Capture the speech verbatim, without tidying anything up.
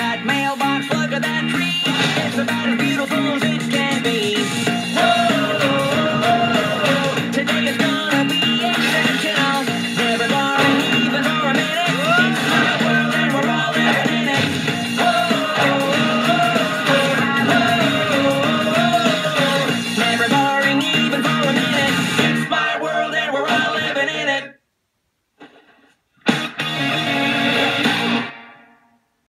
that mailbox, look at that tree. It's about as beautiful